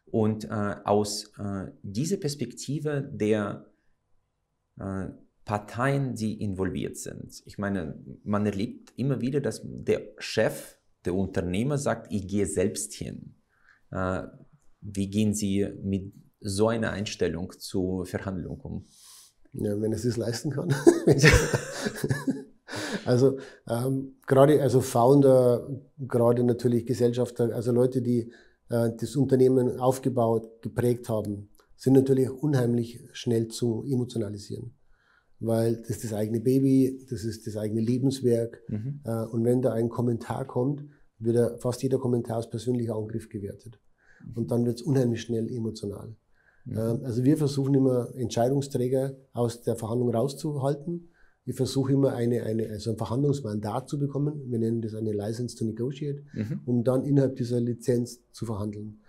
Und aus dieser Perspektive der Parteien, die involviert sind. Ich meine, man erlebt immer wieder, dass der Chef, der Unternehmer sagt, ich gehe selbst hin. Wie gehen Sie mit so einer Einstellung zur Verhandlung um? Ja, wenn es sich leisten kann. Also gerade also Founder, gerade natürlich Gesellschafter, also Leute, die das Unternehmen aufgebaut, geprägt haben, sind natürlich unheimlich schnell zu emotionalisieren. Weil das ist das eigene Baby, das ist das eigene Lebenswerk. Und wenn da ein Kommentar kommt, wird fast jeder Kommentar als persönlicher Angriff gewertet. Und dann wird es unheimlich schnell emotional. Also wir versuchen immer, Entscheidungsträger aus der Verhandlung rauszuhalten. Ich versuche immer also ein Verhandlungsmandat zu bekommen. Wir nennen das eine License to Negotiate, um dann innerhalb dieser Lizenz zu verhandeln.